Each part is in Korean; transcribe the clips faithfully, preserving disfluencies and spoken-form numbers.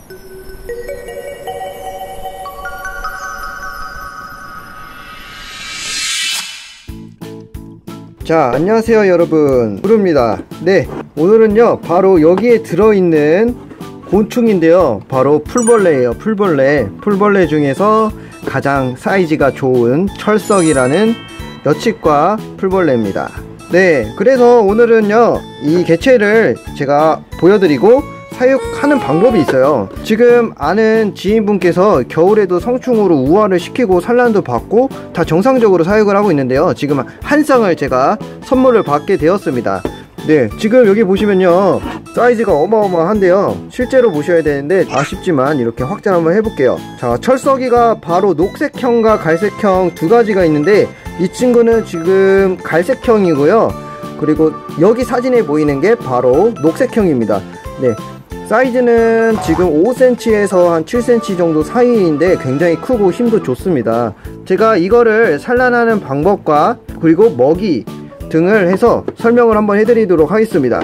자, 안녕하세요 여러분, 부릅니다. 네, 오늘은요 바로 여기에 들어있는 곤충인데요, 바로 풀벌레예요. 풀벌레 풀벌레 중에서 가장 사이즈가 좋은 철석이라는 여치과 풀벌레입니다. 네, 그래서 오늘은요 이 개체를 제가 보여드리고 사육하는 방법이 있어요. 지금 아는 지인분께서 겨울에도 성충으로 우화를 시키고 산란도 받고 다 정상적으로 사육을 하고 있는데요, 지금 한 쌍을 제가 선물을 받게 되었습니다. 네, 지금 여기 보시면요 사이즈가 어마어마한데요, 실제로 보셔야 되는데 아쉽지만 이렇게 확장 한번 해볼게요. 자, 철석이가 바로 녹색형과 갈색형 두 가지가 있는데 이 친구는 지금 갈색형이고요, 그리고 여기 사진에 보이는 게 바로 녹색형입니다. 네, 사이즈는 지금 오 센티미터에서 한 칠 센티미터 정도 사이인데 굉장히 크고 힘도 좋습니다. 제가 이거를 산란하는 방법과 그리고 먹이 등을 해서 설명을 한번 해드리도록 하겠습니다.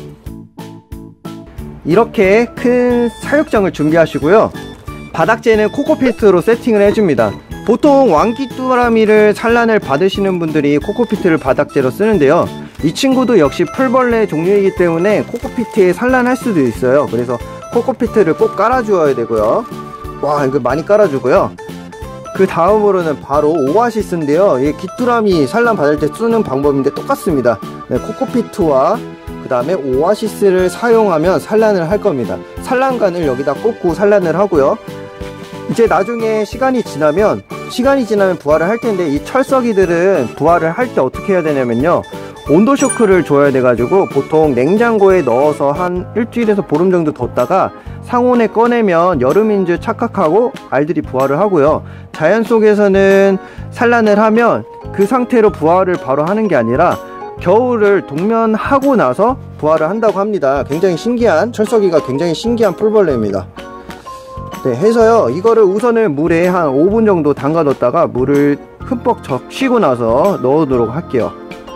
이렇게 큰 사육장을 준비하시고요, 바닥재는 코코피트로 세팅을 해줍니다. 보통 왕귀뚜라미를 산란을 받으시는 분들이 코코피트를 바닥재로 쓰는데요, 이 친구도 역시 풀벌레 종류이기 때문에 코코피트에 산란할 수도 있어요. 그래서 코코피트를 꼭 깔아 주어야 되고요. 와, 이거 많이 깔아 주고요. 그 다음으로는 바로 오아시스인데요, 이 귀뚜라미 산란 받을 때 쓰는 방법인데 똑같습니다. 네, 코코피트와 그 다음에 오아시스를 사용하면 산란을 할 겁니다. 산란관을 여기다 꽂고 산란을 하고요. 이제 나중에 시간이 지나면 시간이 지나면 부화를 할 텐데, 이 철석이들은 부화를 할 때 어떻게 해야 되냐면요, 온도 쇼크를 줘야 돼가지고 보통 냉장고에 넣어서 한 일주일에서 보름 정도 뒀다가 상온에 꺼내면 여름인 줄 착각하고 알들이 부화를 하고요. 자연 속에서는 산란을 하면 그 상태로 부화를 바로 하는 게 아니라 겨울을 동면하고 나서 부화를 한다고 합니다. 굉장히 신기한, 철석이가 굉장히 신기한 풀벌레입니다. 네, 해서요 이거를 우선은 물에 한 오 분 정도 담가 뒀다가 물을 흠뻑 적시고 나서 넣도록 할게요.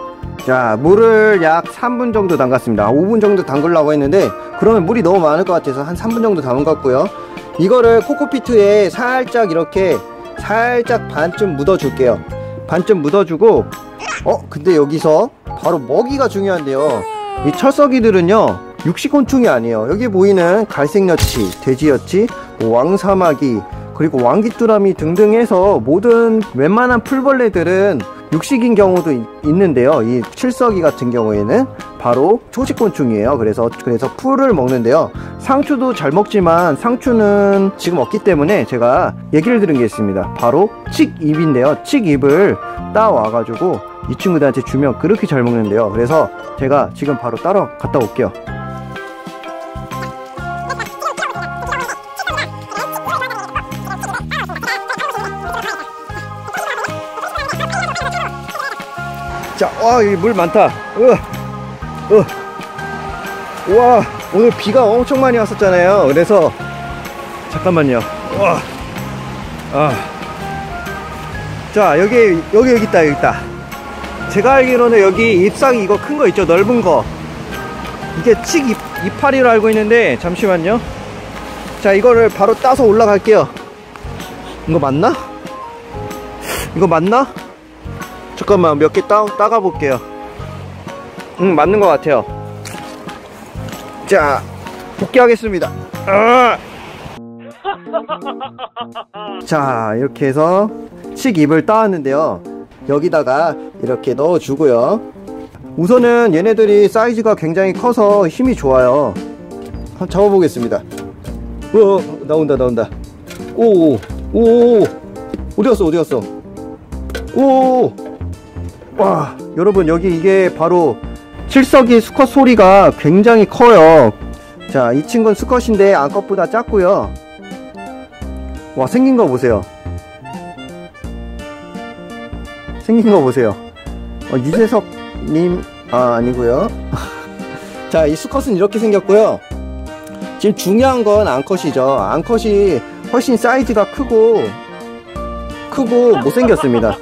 자, 물을 약 삼 분 정도 담갔습니다. 오 분 정도 담그려고 했는데 그러면 물이 너무 많을 것 같아서 한 삼 분 정도 담갔고요. 이거를 코코피트에 살짝 이렇게 살짝 반쯤 묻어 줄게요. 반쯤 묻어주고, 어 근데 여기서 바로 먹이가 중요한데요, 이 철석이들은요 육식곤충이 아니에요. 여기 보이는 갈색여치, 돼지여치, 뭐 왕사마귀, 그리고 왕귀뚜라미 등등 해서 모든 웬만한 풀벌레들은 육식인 경우도 있, 있는데요, 이 칠석이 같은 경우에는 바로 초식곤충이에요. 그래서 그래서 풀을 먹는데요, 상추도 잘 먹지만 상추는 지금 없기 때문에 제가 얘기를 들은 게 있습니다. 바로 칡잎인데요, 칡잎을 따와 가지고 이 친구들한테 주면 그렇게 잘 먹는데요. 그래서 제가 지금 바로 따러 갔다 올게요. 자, 와, 여기 물 많다. 으, 으. 와, 오늘 비가 엄청 많이 왔었잖아요. 그래서 잠깐만요. 와, 아, 자, 여기 여기 여기 있다, 여기 있다. 제가 알기로는 여기 잎사귀 이거 큰 거 있죠, 넓은 거. 이게 칡 잎, 이파리로 알고 있는데 잠시만요. 자, 이거를 바로 따서 올라갈게요. 이거 맞나? 이거 맞나? 잠깐만, 몇 개 따, 따가 볼게요. 응, 맞는 것 같아요. 자, 복귀하겠습니다. 아! 자, 이렇게 해서 칡잎을 따왔는데요, 여기다가 이렇게 넣어주고요. 우선은 얘네들이 사이즈가 굉장히 커서 힘이 좋아요. 한번 잡아보겠습니다. 오, 나온다 나온다. 오오 오, 어디갔어 어디갔어. 오, 와, 여러분 여기 이게 바로 칠석이 수컷 소리가 굉장히 커요. 자, 이 친구는 수컷인데 암컷보다 작고요. 와, 생긴 거 보세요. 생긴 거 보세요. 어, 유재석님, 아, 아니고요. 자, 이 수컷은 이렇게 생겼고요. 지금 중요한 건 암컷이죠. 암컷이 훨씬 사이즈가 크고 크고 못생겼습니다.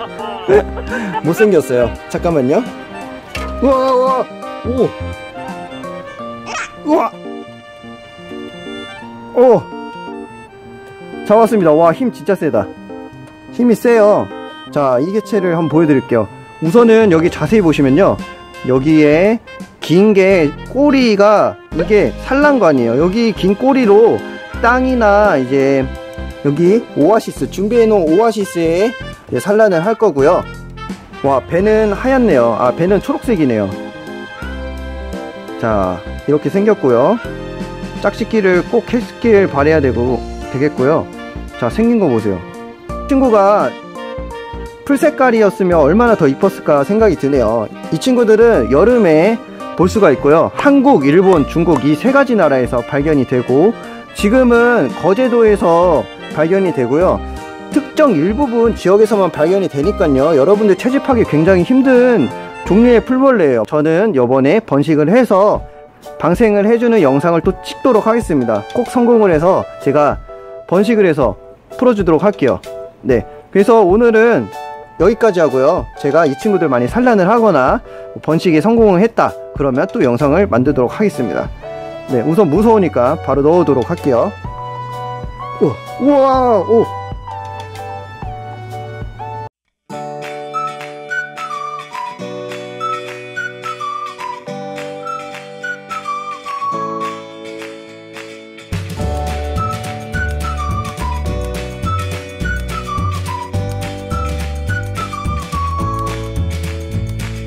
못생겼어요. 잠깐만요. 우와, 우와, 오, 우와, 오! 잡았습니다. 와, 힘 진짜 세다. 힘이 세요. 자, 이 개체를 한번 보여드릴게요. 우선은 여기 자세히 보시면요, 여기에 긴 게 꼬리가 이게 산란관이에요. 여기 긴 꼬리로 땅이나 이제 여기 오아시스, 준비해 놓은 오아시스에 산란을 할 거고요. 와, 배는 하얗네요. 아, 배는 초록색이네요. 자, 이렇게 생겼고요. 짝짓기를 꼭 했길 바라야 되고 되겠고요. 자, 생긴 거 보세요. 친구가 풀색깔이었으면 얼마나 더 이뻤을까 생각이 드네요. 이 친구들은 여름에 볼 수가 있고요. 한국, 일본, 중국 이 세 가지 나라에서 발견이 되고, 지금은 거제도에서 발견이 되고요. 특정 일부분 지역에서만 발견이 되니까요, 여러분들 채집하기 굉장히 힘든 종류의 풀벌레예요. 저는 요번에 번식을 해서 방생을 해주는 영상을 또 찍도록 하겠습니다. 꼭 성공을 해서 제가 번식을 해서 풀어주도록 할게요. 네, 그래서 오늘은 여기까지 하고요. 제가 이 친구들 많이 산란을 하거나 번식에 성공을 했다 그러면 또 영상을 만들도록 하겠습니다. 네, 우선 무서우니까 바로 넣어도록 할게요. 오, 우와, 오.